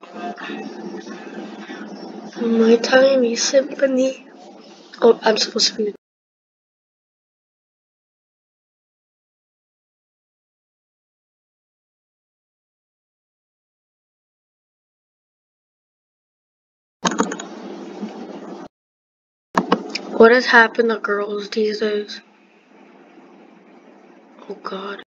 My tiny symphony. Oh, I'm supposed to be. What has happened to girls these days? Oh God.